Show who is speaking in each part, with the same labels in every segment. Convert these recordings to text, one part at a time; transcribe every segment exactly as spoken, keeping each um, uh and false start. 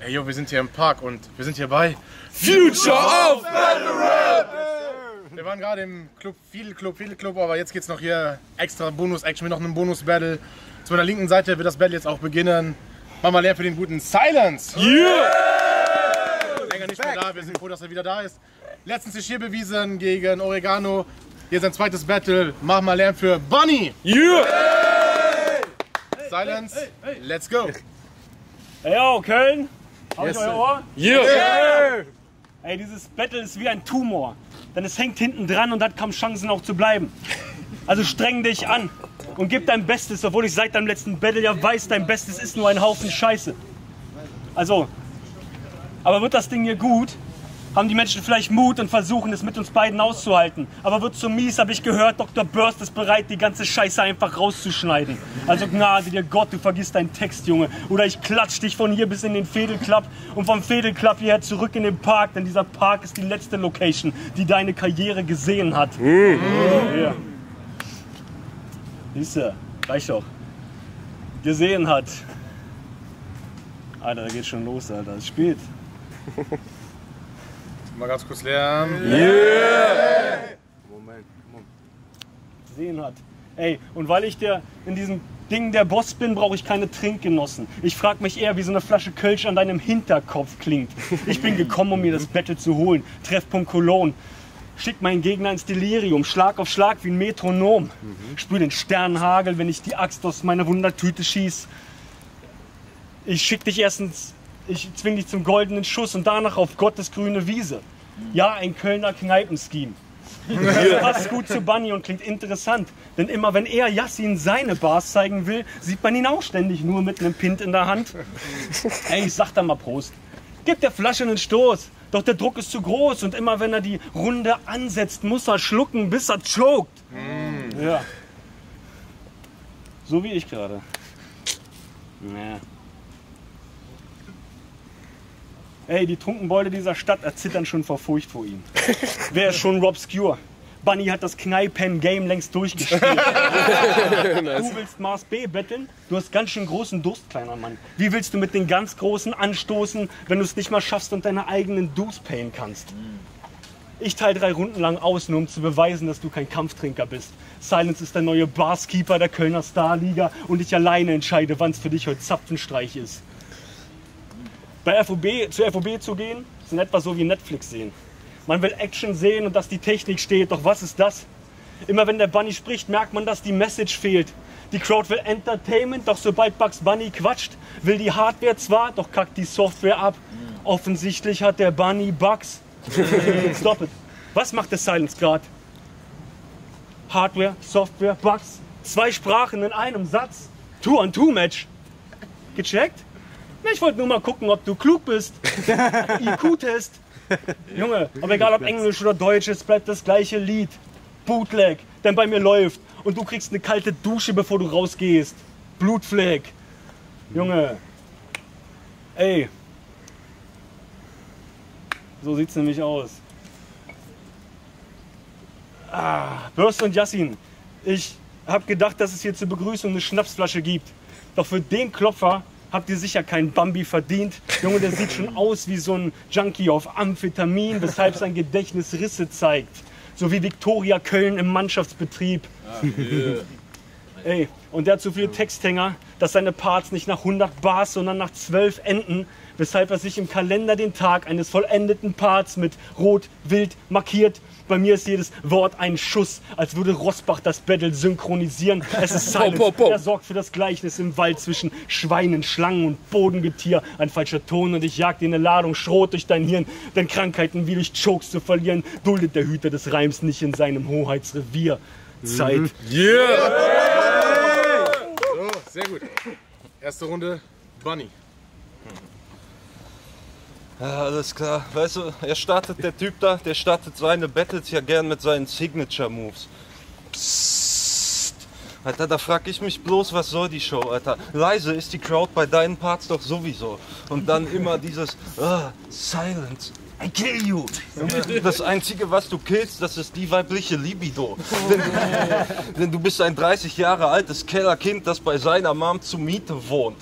Speaker 1: Ey, yo, wir sind hier im Park und wir sind hier bei
Speaker 2: Future of Battle Rap!
Speaker 1: Wir waren gerade im Club, viel Club, viel Club, aber jetzt geht's noch hier extra Bonus-Action mit noch einem Bonus-Battle. Zu meiner linken Seite wird das Battle jetzt auch beginnen. Machen wir leer für den guten Silence!
Speaker 2: Yeah!
Speaker 1: Länger nicht mehr da, wir sind froh, dass er wieder da ist. Letztens ist hier bewiesen gegen Oregano. Hier sein zweites Battle. Machen wir Lärm für Bunny!
Speaker 2: Yeah!
Speaker 1: Silence, let's go!
Speaker 3: Ey, yo, Köln! Hab
Speaker 1: Yes,
Speaker 3: ich euer
Speaker 1: sir.
Speaker 3: Ohr?
Speaker 2: Yeah!
Speaker 3: Yeah. Ey, dieses Battle ist wie ein Tumor. Denn es hängt hinten dran und hat kaum Chancen auch zu bleiben. Also streng dich an und gib dein Bestes, obwohl ich seit deinem letzten Battle ja weiß, dein Bestes ist nur ein Haufen Scheiße. Also, aber wird das Ding hier gut, haben die Menschen vielleicht Mut und versuchen es mit uns beiden auszuhalten. Aber wird so mies, habe ich gehört, Doktor Burst ist bereit, die ganze Scheiße einfach rauszuschneiden. Also Gnade dir Gott, du vergisst deinen Text, Junge. Oder ich klatsch dich von hier bis in den Fädelclub und vom Fädelclub hierher zurück in den Park. Denn dieser Park ist die letzte Location, die deine Karriere gesehen hat. Mhm. Ja. Siehst du, reicht doch. Gesehen hat. Alter, da geht schon los, Alter. Es spielt.
Speaker 1: Mal ganz kurz Lärm.
Speaker 2: Yeah!
Speaker 1: Moment, Moment.
Speaker 3: Gesehen hat. Ey, und weil ich der in diesem Ding der Boss bin, brauche ich keine Trinkgenossen. Ich frage mich eher, wie so eine Flasche Kölsch an deinem Hinterkopf klingt. Ich bin gekommen, um mir das Battle zu holen. Treffpunkt Cologne. Schick meinen Gegner ins Delirium, Schlag auf Schlag wie ein Metronom. Mhm. Spür den Sternenhagel, wenn ich die Axt aus meiner Wundertüte schieß. Ich schick dich erstens, ich zwing dich zum goldenen Schuss und danach auf Gottes grüne Wiese. Ja, ein Kölner Kneipenscheme. Das passt gut zu Bunny und klingt interessant. Denn immer wenn er Yassin seine Bars zeigen will, sieht man ihn auch ständig nur mit einem Pint in der Hand. Ey, ich sag da mal Prost. Gib der Flasche einen Stoß. Doch der Druck ist zu groß und immer wenn er die Runde ansetzt, muss er schlucken, bis er choked. Mm. Ja. So wie ich gerade. Ja. Ey, die Trunkenbeute dieser Stadt erzittern schon vor Furcht vor ihm. Wer ist schon Rob Skewer? Bunny hat das Kneipen-Game längst durchgespielt. Nice. Du willst Mars B betteln? Du hast ganz schön großen Durst, kleiner Mann. Wie willst du mit den ganz Großen anstoßen, wenn du es nicht mal schaffst und deine eigenen Dues payen kannst? Ich teile drei Runden lang aus, nur um zu beweisen, dass du kein Kampftrinker bist. Silence ist der neue Barskeeper der Kölner Starliga und ich alleine entscheide, wann es für dich heute Zapfenstreich ist. Bei F O B, zu F O B zu gehen, ist in etwa so wie Netflix sehen. Man will Action sehen und dass die Technik steht, doch was ist das? Immer wenn der Bunny spricht, merkt man, dass die Message fehlt. Die Crowd will Entertainment, doch sobald Bugs Bunny quatscht, will die Hardware zwar, doch kackt die Software ab. Offensichtlich hat der Bunny Bugs. Stop it. Was macht der Silence gerade? Hardware, Software, Bugs, zwei Sprachen in einem Satz. Two-on-Two-Match. Gecheckt? Ich wollte nur mal gucken, ob du klug bist. I Q-Test. Junge, aber egal ob Englisch oder Deutsch, es bleibt das gleiche Lied. Bootleg, denn bei mir läuft. Und du kriegst eine kalte Dusche, bevor du rausgehst. Blutfleck. Junge. Ey. So sieht's nämlich aus. Ah, Burst und Yassin. Ich hab gedacht, dass es hier zur Begrüßung eine Schnapsflasche gibt. Doch für den Klopfer habt ihr sicher keinen Bambi verdient. Junge, der sieht schon aus wie so ein Junkie auf Amphetamin, weshalb sein Gedächtnis Risse zeigt. So wie Viktoria Köln im Mannschaftsbetrieb. Ah, yeah. Ey, und der hat so viele Texthänger, dass seine Parts nicht nach hundert Bars, sondern nach zwölf enden, weshalb er sich im Kalender den Tag eines vollendeten Parts mit Rot, Wild markiert. Bei mir ist jedes Wort ein Schuss, als würde Rosbach das Battle synchronisieren. Es ist Silence,
Speaker 2: pop, pop, pop.
Speaker 3: Er sorgt für das Gleichnis im Wald zwischen Schweinen, Schlangen und Bodengetier. Ein falscher Ton und ich jag dir eine Ladung Schrot durch dein Hirn. Denn Krankheiten wie durch Chokes zu verlieren, duldet der Hüter des Reims nicht in seinem Hoheitsrevier. Zeit.
Speaker 2: Mhm. Yeah!
Speaker 1: So, sehr gut. Erste Runde, Bunny.
Speaker 4: Ja, alles klar. Weißt du, er startet, der Typ da, der startet seine Battles ja gern mit seinen Signature-Moves. Psst. Alter, da frag ich mich bloß, was soll die Show, Alter? Leise ist die Crowd bei deinen Parts doch sowieso. Und dann immer dieses, ah, Silence. I kill you! Das Einzige, was du killst, das ist die weibliche Libido. Denn, denn du bist ein dreißig Jahre altes Kellerkind, das bei seiner Mom zur Miete wohnt.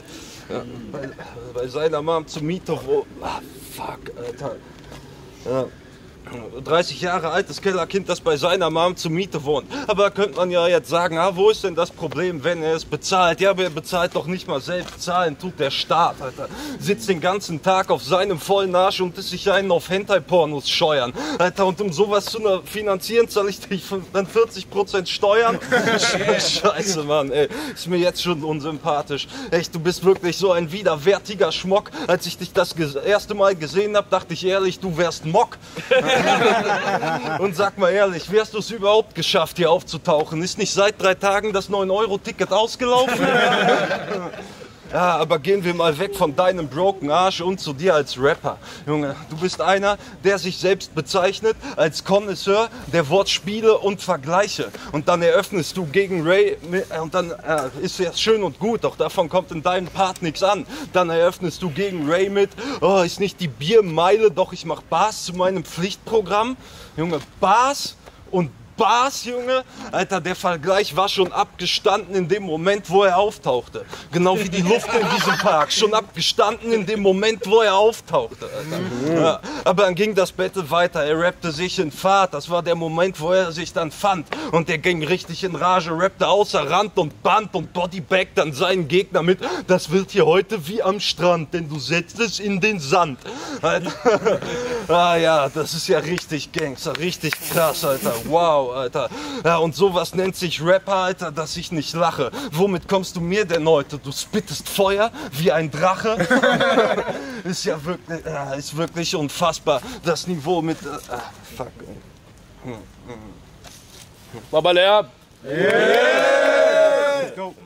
Speaker 4: Ja, bei, bei seiner Mom zur Miete wo. Ah, fuck, Alter. Ja. dreißig Jahre altes Kellerkind, das bei seiner Mom zur Miete wohnt. Aber da könnte man ja jetzt sagen, ah, wo ist denn das Problem, wenn er es bezahlt? Ja, aber er bezahlt doch nicht mal selbst. Zahlen tut der Staat, Alter. Sitzt den ganzen Tag auf seinem vollen Arsch und ist sich einen auf Hentai-Pornos scheuern. Alter, und um sowas zu finanzieren, zahle ich dich dann vierzig Prozent Steuern? Scheiße, Mann, ey. Ist mir jetzt schon unsympathisch. Echt, du bist wirklich so ein widerwärtiger Schmock. Als ich dich das erste Mal gesehen habe, dachte ich ehrlich, du wärst Mock. Und sag mal ehrlich, wie hast du es überhaupt geschafft, hier aufzutauchen? Ist nicht seit drei Tagen das neun Euro Ticket ausgelaufen? Ja, aber gehen wir mal weg von deinem broken Arsch und zu dir als Rapper. Junge, du bist einer, der sich selbst bezeichnet als Connoisseur der Wortspiele und Vergleiche. Und dann eröffnest du gegen Ray, und dann äh, ist ja schön und gut, doch davon kommt in deinem Part nichts an. Dann eröffnest du gegen Ray mit, oh, ist nicht die Biermeile, doch ich mach Bars zu meinem Pflichtprogramm. Junge, Bars und Bars, Junge, Alter, der Vergleich war schon abgestanden in dem Moment, wo er auftauchte. Genau wie die Luft in diesem Park, schon abgestanden in dem Moment, wo er auftauchte, Alter. Ja, aber dann ging das Battle weiter, er rappte sich in Fahrt, das war der Moment, wo er sich dann fand. Und er ging richtig in Rage, rappte außer Rand und Band und Bodybag dann seinen Gegner mit. Das wird hier heute wie am Strand, denn du setzt es in den Sand. Alter. Ah ja, das ist ja richtig Gangster, richtig krass, Alter, wow. Alter. Ja, und sowas nennt sich Rapper, Alter, dass ich nicht lache. Womit kommst du mir denn heute? Du spittest Feuer wie ein Drache? Ist ja wirklich, äh, ist wirklich unfassbar. Das Niveau mit... Äh, fuck. Hm, hm.
Speaker 2: Baba leer.
Speaker 1: Yeah! Let's go.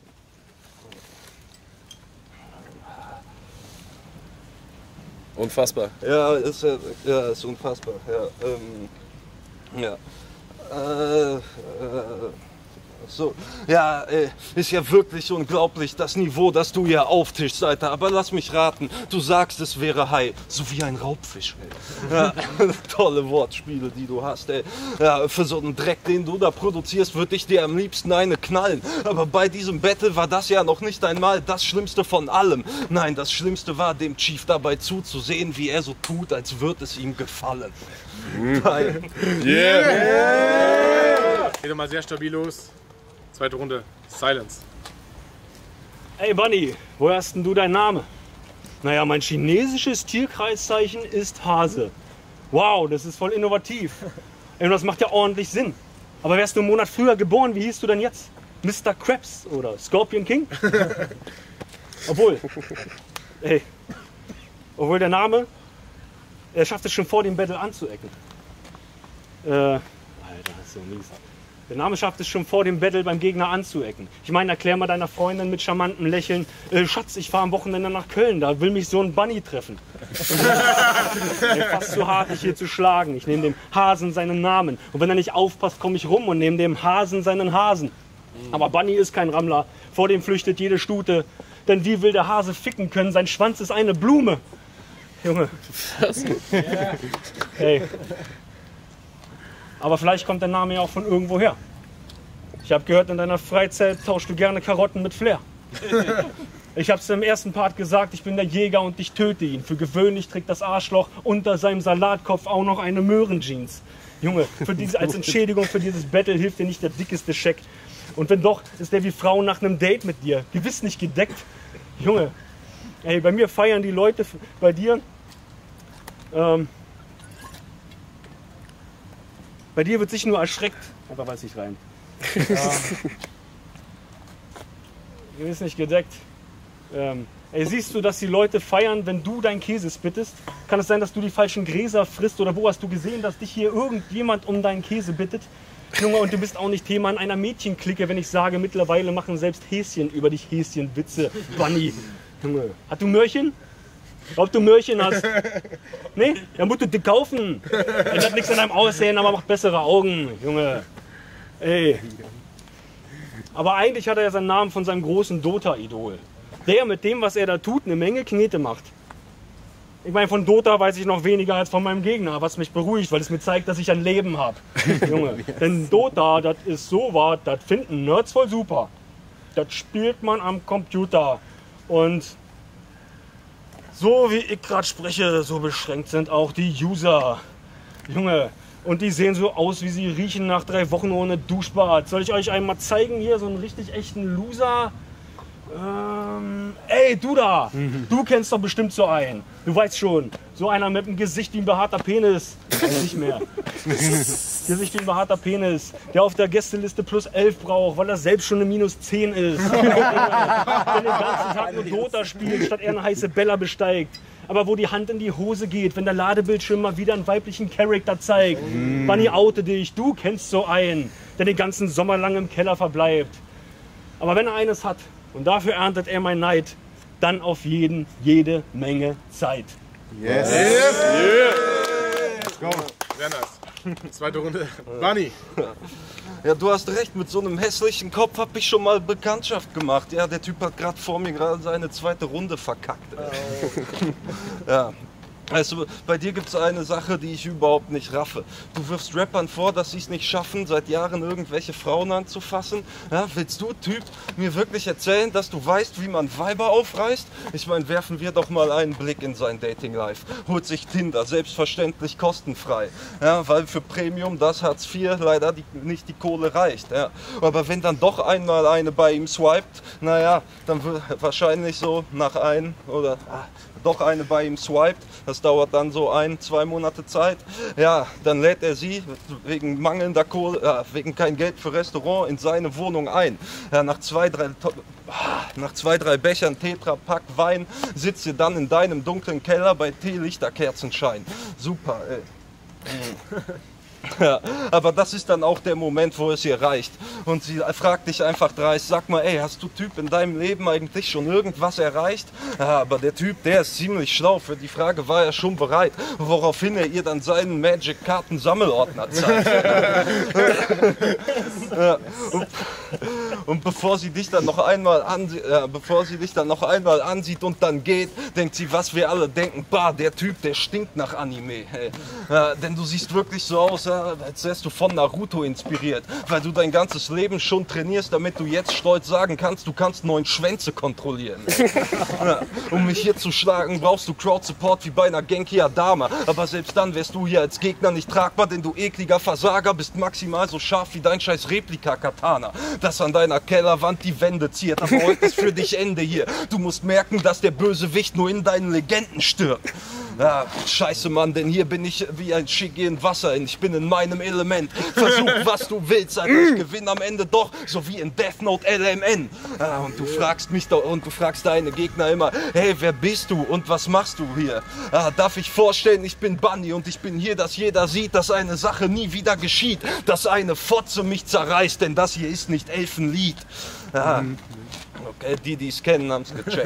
Speaker 2: Unfassbar.
Speaker 4: Ja, ist, ja, ja, ist unfassbar. Ja, ähm, ja. Äh, äh, so, ja, äh, ist ja wirklich unglaublich, das Niveau, das du hier auftischst, Alter. Aber lass mich raten, du sagst, es wäre Hai, so wie ein Raubfisch, ey. Ja, tolle Wortspiele, die du hast, ey. Ja, für so einen Dreck, den du da produzierst, würde ich dir am liebsten eine knallen. Aber bei diesem Battle war das ja noch nicht einmal das Schlimmste von allem. Nein, das Schlimmste war, dem Chief dabei zuzusehen, wie er so tut, als würde es ihm gefallen. Geil.
Speaker 2: Yeah.
Speaker 1: Yeah. Geht doch mal sehr stabil los. Zweite Runde, Silence.
Speaker 3: Ey Bunny, woher hast denn du deinen Namen? Naja, mein chinesisches Tierkreiszeichen ist Hase. Wow, das ist voll innovativ. Ey, das macht ja ordentlich Sinn. Aber wärst du einen Monat früher geboren, wie hieß du denn jetzt? Mister Krabs oder Scorpion King? Obwohl, ey, obwohl der Name, er schafft es schon vor dem Battle anzuecken. Äh, Alter, das ist so mies. Der Name schafft es schon vor dem Battle beim Gegner anzuecken. Ich meine, erklär mal deiner Freundin mit charmantem Lächeln, äh, Schatz, ich fahre am Wochenende nach Köln, da will mich so ein Bunny treffen. Er fast zu hart, dich hier zu schlagen. Ich nehme dem Hasen seinen Namen. Und wenn er nicht aufpasst, komme ich rum und nehme dem Hasen seinen Hasen. Aber Bunny ist kein Rammler. Vor dem flüchtet jede Stute. Denn wie will der Hase ficken können? Sein Schwanz ist eine Blume. Junge. Hey. Aber vielleicht kommt der Name ja auch von irgendwo her. Ich habe gehört, in deiner Freizeit tauschst du gerne Karotten mit Flair. Ich habe es im ersten Part gesagt, ich bin der Jäger und ich töte ihn. Für gewöhnlich trägt das Arschloch unter seinem Salatkopf auch noch eine Möhrenjeans. Junge, für diese, als Entschädigung für dieses Battle hilft dir nicht der dickeste Scheck. Und wenn doch, ist der wie Frau nach einem Date mit dir. Gewiss nicht gedeckt. Junge, ey, bei mir feiern die Leute, bei dir... Ähm, Bei dir wird sich nur erschreckt, einfach weil es nicht reimt. Ja. Gewiss nicht gedeckt. Ähm, ey, siehst du, dass die Leute feiern, wenn du deinen Käse spittest? Kann es sein, dass du die falschen Gräser frisst? Oder wo hast du gesehen, dass dich hier irgendjemand um deinen Käse bittet? Junge, und du bist auch nicht Thema in einer Mädchenklicke, wenn ich sage, mittlerweile machen selbst Häschen über dich Häschenwitze. Bunny. Junge, hast du Möhrchen? Ob du Möhrchen hast? Nee? Dann musst du die kaufen. Das hat nichts an deinem Aussehen, aber macht bessere Augen, Junge. Ey. Aber eigentlich hat er ja seinen Namen von seinem großen Dota-Idol. Der mit dem, was er da tut, eine Menge Knete macht. Ich meine, von Dota weiß ich noch weniger als von meinem Gegner, was mich beruhigt, weil es mir zeigt, dass ich ein Leben habe. Junge. Denn Dota, das ist so was, das finden Nerds voll super. Das spielt man am Computer. Und so wie ich gerade spreche, so beschränkt sind auch die User. Junge, und die sehen so aus, wie sie riechen nach drei Wochen ohne Duschbad. Soll ich euch einmal zeigen hier, so einen richtig echten Loser? Ähm, ey, du da, du kennst doch bestimmt so einen. Du weißt schon, so einer mit einem Gesicht wie ein behaarter Penis. Weiß nicht mehr. Gesicht wie ein behaarter Penis, der auf der Gästeliste plus elf braucht, weil er selbst schon eine minus zehn ist. Der den ganzen Tag nur Dota spielt, statt er eine heiße Bella besteigt. Aber wo die Hand in die Hose geht, wenn der Ladebildschirm mal wieder einen weiblichen Charakter zeigt. Mm. Bunny, oute dich, du kennst so einen, der den ganzen Sommer lang im Keller verbleibt. Aber wenn er eines hat, und dafür erntet er mein Neid, dann auf jeden, jede Menge Zeit.
Speaker 1: Yes! yes. yes. Let's go! Sehr nice. Zweite Runde. Bunny.
Speaker 4: Ja, du hast recht, mit so einem hässlichen Kopf habe ich schon mal Bekanntschaft gemacht. Ja, der Typ hat gerade vor mir gerade seine zweite Runde verkackt. Oh. Ja. Also, bei dir gibt es eine Sache, die ich überhaupt nicht raffe. Du wirfst Rappern vor, dass sie es nicht schaffen, seit Jahren irgendwelche Frauen anzufassen. Ja, willst du, Typ, mir wirklich erzählen, dass du weißt, wie man Weiber aufreißt? Ich meine, werfen wir doch mal einen Blick in sein Dating-Life. Holt sich Tinder, selbstverständlich kostenfrei. Ja, weil für Premium das Hartz vier leider die, nicht die Kohle reicht. Ja. Aber wenn dann doch einmal eine bei ihm swiped, naja, dann wird wahrscheinlich so nach ein oder... Ah, doch eine bei ihm swiped, das dauert dann so ein, zwei Monate Zeit, ja, dann lädt er sie wegen mangelnder Kohle, äh, wegen kein Geld für Restaurant in seine Wohnung ein. Ja, nach zwei, drei, nach zwei, drei Bechern Tetra Pak Wein sitzt ihr dann in deinem dunklen Keller bei Teelichterkerzenschein. Super, ey. Ja, aber das ist dann auch der Moment, wo es ihr reicht. Und sie fragt dich einfach dreist, sag mal, ey, hast du Typ in deinem Leben eigentlich schon irgendwas erreicht? Ja, aber der Typ, der ist ziemlich schlau, für die Frage war er schon bereit, woraufhin er ihr dann seinen Magic-Karten-Sammelordner zeigt. Ja, und, und bevor sie dich dann noch einmal ansieht, ja, bevor sie dich dann noch einmal ansieht und dann geht, denkt sie, was wir alle denken, bah, der Typ, der stinkt nach Anime. Hey. Ja, denn du siehst wirklich so aus, als wärst du von Naruto inspiriert, weil du dein ganzes Leben schon trainierst, damit du jetzt stolz sagen kannst, du kannst neun Schwänze kontrollieren. Ja, um mich hier zu schlagen, brauchst du Crowd-Support wie bei einer Genki Adama, aber selbst dann wärst du hier als Gegner nicht tragbar, denn du ekliger Versager bist maximal so scharf wie dein scheiß Replika-Katana, das an deiner Kellerwand die Wände ziert, aber heute ist für dich Ende hier. Du musst merken, dass der Bösewicht nur in deinen Legenden stirbt. Ja, scheiße Mann, denn hier bin ich wie ein Shiggy in Wasser, ich bin in meinem Element. Versuch was du willst, aber ich gewinne am Ende doch, so wie in Death Note L M N. Ja, und du fragst mich doch, und du fragst deine Gegner immer, hey, wer bist du und was machst du hier? Ja, darf ich vorstellen, ich bin Bunny und ich bin hier, dass jeder sieht, dass eine Sache nie wieder geschieht, dass eine Fotze mich zerreißt, denn das hier ist nicht Elfenlied. Ja. Okay, die, die es kennen, haben es gecheckt.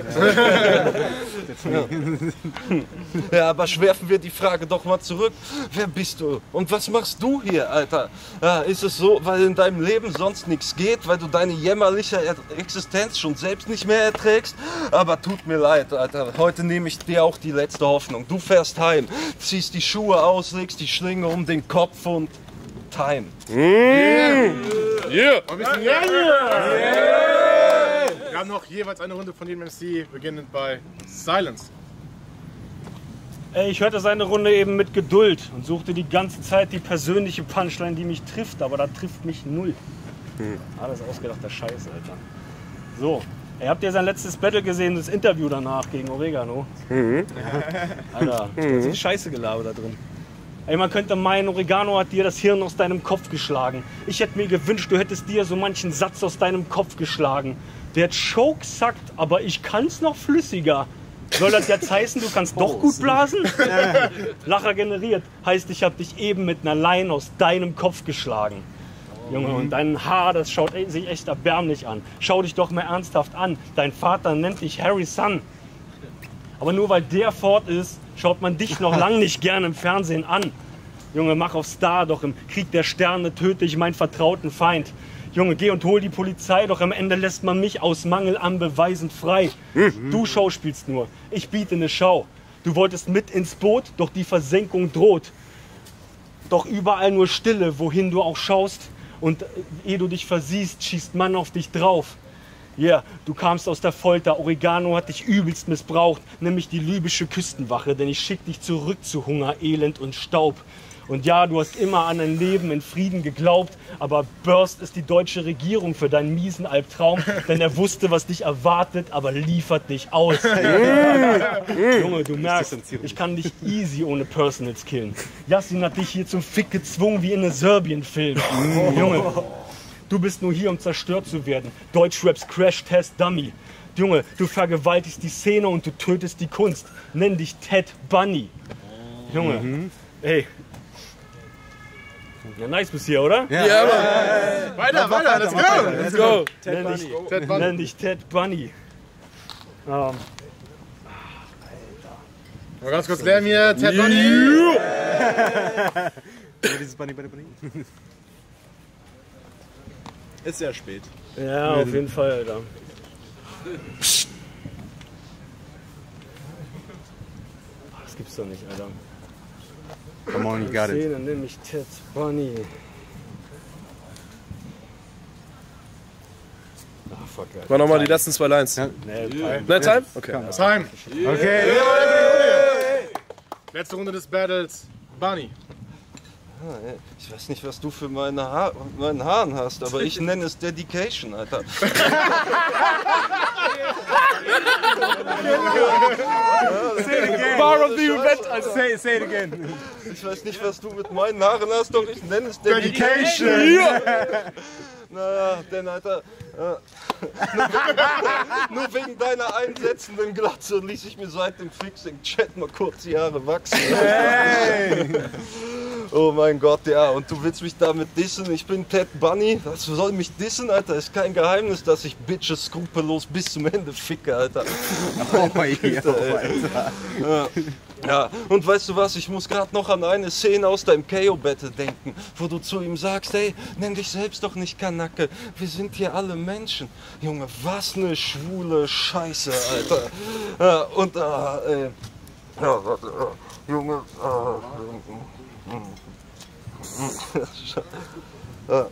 Speaker 4: Ja, aber schwerfen wir die Frage doch mal zurück. Wer bist du? Und was machst du hier, Alter? Ja, ist es so, weil in deinem Leben sonst nichts geht, weil du deine jämmerliche Existenz schon selbst nicht mehr erträgst? Aber tut mir leid, Alter. Heute nehme ich dir auch die letzte Hoffnung. Du fährst heim, ziehst die Schuhe aus, legst die Schlinge um den Kopf und Time.
Speaker 2: Yeah! Yeah!
Speaker 1: Yeah! Yeah! Wir haben noch jeweils eine Runde von jedem M C, beginnend bei Silence.
Speaker 3: Ey, ich hörte seine Runde eben mit Geduld und suchte die ganze Zeit die persönliche Punchline, die mich trifft, aber da trifft mich null. Hm. Alles ausgedachter Scheiß, Alter. So, ey, habt ihr sein letztes Battle gesehen, das Interview danach gegen Oregano? Mhm. Alter, mhm. ist Scheiße gelabert da drin. Ey, man könnte meinen, Oregano hat dir das Hirn aus deinem Kopf geschlagen. Ich hätte mir gewünscht, du hättest dir so manchen Satz aus deinem Kopf geschlagen. Der Choke sackt, aber ich kann's noch flüssiger. Soll das jetzt heißen, du kannst doch gut blasen? Lacher generiert. Heißt, ich hab dich eben mit einer Line aus deinem Kopf geschlagen. Junge, und dein Haar, das schaut sich echt erbärmlich an. Schau dich doch mal ernsthaft an. Dein Vater nennt dich Harry Sun. Aber nur weil der fort ist, schaut man dich noch lang nicht gern im Fernsehen an. Junge, mach auf Star, doch im Krieg der Sterne töte ich meinen vertrauten Feind. Junge, geh und hol die Polizei, doch am Ende lässt man mich aus Mangel an Beweisen frei. Mhm. Du schauspielst nur, ich biete eine Schau. Du wolltest mit ins Boot, doch die Versenkung droht. Doch überall nur Stille, wohin du auch schaust. Und ehe du dich versiehst, schießt man auf dich drauf. Ja, yeah, du kamst aus der Folter, Oregano hat dich übelst missbraucht, nämlich die libysche Küstenwache, denn ich schick dich zurück zu Hunger, Elend und Staub. Und ja, du hast immer an ein Leben in Frieden geglaubt, aber Burst ist die deutsche Regierung für deinen miesen Albtraum, denn er wusste, was dich erwartet, aber liefert dich aus. Junge, du merkst, ich kann dich easy ohne Personals killen. Yassin hat dich hier zum Fick gezwungen wie in einem Serbien-Film. Junge, du bist nur hier, um zerstört zu werden. Deutschraps Crash-Test-Dummy. Junge, du vergewaltigst die Szene und du tötest die Kunst. Nenn dich Ted Bunny. Junge, mhm. ey. Ja, nice bis hier, oder?
Speaker 2: Ja, ja Mann.
Speaker 1: Weiter, weiter, let's go!
Speaker 2: Let's go!
Speaker 3: Ted nenn, dich, Ted Bunny. nenn dich Ted Bunny. Um. Alter.
Speaker 1: Mal ganz kurz lernen hier, Ted Bunny.
Speaker 5: Dieses Bunny, Bunny, Bunny. Ist sehr spät.
Speaker 3: Ja, auf jeden Fall, Alter. Das gibt's doch nicht, Alter.
Speaker 5: Come on, you got it.
Speaker 3: Szene, nämlich Ted Bunny. Ach, fuck, Alter.
Speaker 2: War nochmal die letzten zwei Lines. Ja.
Speaker 3: Nee, Time.
Speaker 2: Ne, Time? Okay.
Speaker 1: Time.
Speaker 5: Okay.
Speaker 1: Letzte Runde des Battles. Bunny.
Speaker 4: Ich weiß nicht, was du für meine ha meinen Haaren hast, aber ich nenne es Dedication, Alter.
Speaker 2: Bar of the event,
Speaker 5: Alter. Say, say it again.
Speaker 4: Ich weiß nicht, was du mit meinen Haaren hast, doch ich nenne es Dedication.
Speaker 5: Dedication.
Speaker 4: Naja, denn Alter, äh, nur wegen deiner einsetzenden Glatze ließ ich mir seit dem Fixing-Chat mal kurz die Haare wachsen.
Speaker 5: Hey.
Speaker 4: Oh mein Gott, ja, und du willst mich damit dissen? Ich bin Ted Bunny. Das soll mich dissen, Alter? Ist kein Geheimnis, dass ich Bitches skrupellos bis zum Ende ficke, Alter.
Speaker 5: Oh mein Gott, Alter.
Speaker 4: Ja. Ja, und weißt du was, ich muss gerade noch an eine Szene aus deinem K O-Battle denken, wo du zu ihm sagst, hey, nenn dich selbst doch nicht Kanacke, wir sind hier alle Menschen. Junge, was eine schwule Scheiße, Alter. Ja, und, äh, äh, ja, warte, äh, Junge, äh, äh,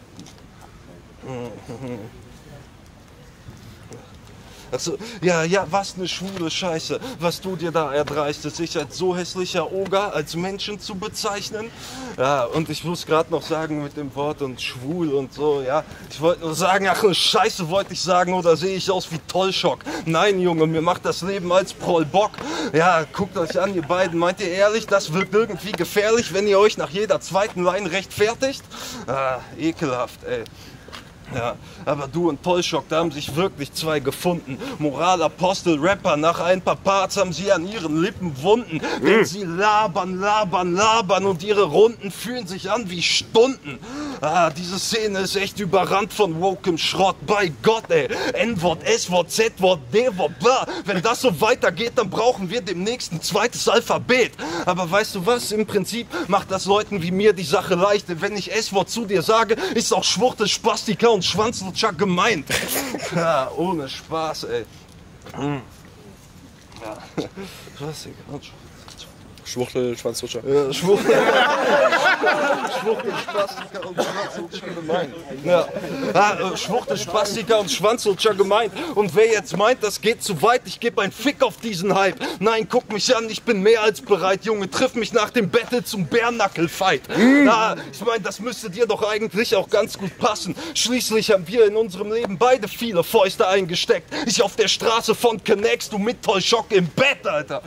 Speaker 4: Achso, ja, ja, was eine schwule Scheiße, was du dir da erdreistest, sich als so hässlicher Oger, als Menschen zu bezeichnen. Ja, und ich muss gerade noch sagen mit dem Wort und schwul und so, ja. Ich wollte nur sagen, ach, eine Scheiße wollte ich sagen, oder sehe ich aus wie Tollschock? Nein, Junge, mir macht das Leben als Proll Bock. Ja, guckt euch an, ihr beiden, meint ihr ehrlich, das wird irgendwie gefährlich, wenn ihr euch nach jeder zweiten Line rechtfertigt? Ah, ekelhaft, ey. Ja, aber du und Tollschock, da haben sich wirklich zwei gefunden. Moralapostel, Rapper, nach ein paar Parts haben sie an ihren Lippen Wunden. Denn mm. sie labern, labern, labern und ihre Runden fühlen sich an wie Stunden. Ah, diese Szene ist echt überrannt von wokem Schrott. Bei Gott, ey. N-Wort, S-Wort, Z-Wort, D-Wort, bla. Wenn das so weitergeht, dann brauchen wir demnächst ein zweites Alphabet. Aber weißt du was? Im Prinzip macht das Leuten wie mir die Sache leicht. Denn wenn ich S-Wort zu dir sage, ist auch Schwuchtel, Spastika und Schwanzlutscher gemeint. Ja, ohne Spaß, ey. Hm. Ja. Was,
Speaker 2: Schwuchtel, Schwanzlutscher.
Speaker 4: Ja, Schwuchtel. Schwuchtel, Spastiker und Schwanzlutscher gemeint. Ja. Ja, Schwuchtel, Spastiker und Schwanzlutscher gemeint. Und wer jetzt meint, das geht zu weit, ich gebe einen Fick auf diesen Hype. Nein, guck mich an, ich bin mehr als bereit, Junge. Triff mich nach dem Battle zum Bärnackel-Fight. Mm. Ja, ich meine, das müsste dir doch eigentlich auch ganz gut passen. Schließlich haben wir in unserem Leben beide viele Fäuste eingesteckt. Ich auf der Straße von Connects, du mit Tollschock im Bett, Alter.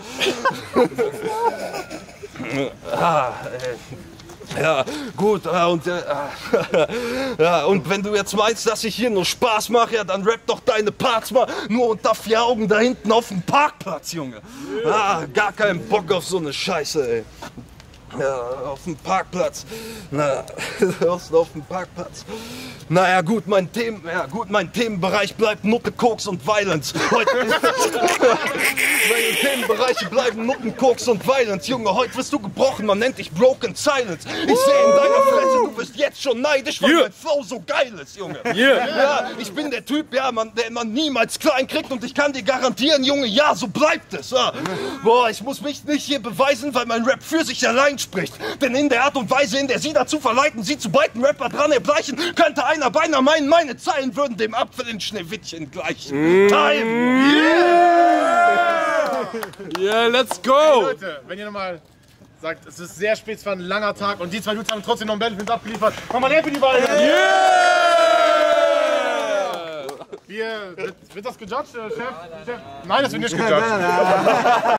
Speaker 4: Ah, äh, ja, gut, äh, und, äh, ja, und wenn du jetzt meinst, dass ich hier nur Spaß mache, ja, dann rap doch deine Parts mal nur unter vier Augen da hinten auf dem Parkplatz, Junge. Ah, gar keinen Bock auf so eine Scheiße, ey. Ja, auf dem Parkplatz. Na, auf dem Parkplatz. Naja, gut, mein Themen, ja, gut, mein Themenbereich bleibt Nutte, Koks und Violence. Heute meine Themenbereiche bleiben Nutten, Koks und Violence. Junge, heute wirst du gebrochen, man nennt dich Broken Silence. Ich sehe in deiner Fresse, du bist jetzt schon neidisch, weil yeah. mein Flow so geil ist, Junge. Yeah. Ja, ich bin der Typ, ja, man, der man niemals klein kriegt und ich kann dir garantieren, Junge, ja, so bleibt es. Ja. Boah, ich muss mich nicht hier beweisen, weil mein Rap für sich allein anspricht. Denn in der Art und Weise, in der sie dazu verleiten, sie zu beiden Rapper dran erbleichen, könnte einer beinahe meinen, meine Zeilen würden dem Apfel in Schneewittchen gleichen. Mm. Time!
Speaker 2: Yeah! Yeah, let's go!
Speaker 1: Hey Leute, wenn ihr nochmal sagt, es ist sehr spät, es war ein langer Tag und die zwei Dudes haben trotzdem noch ein Battlefield abgeliefert. Nochmal her für die beiden!
Speaker 2: Yeah!
Speaker 1: Wir, wird, wird das gejudged, Chef? Chef? Nein, das wird nicht gejudged.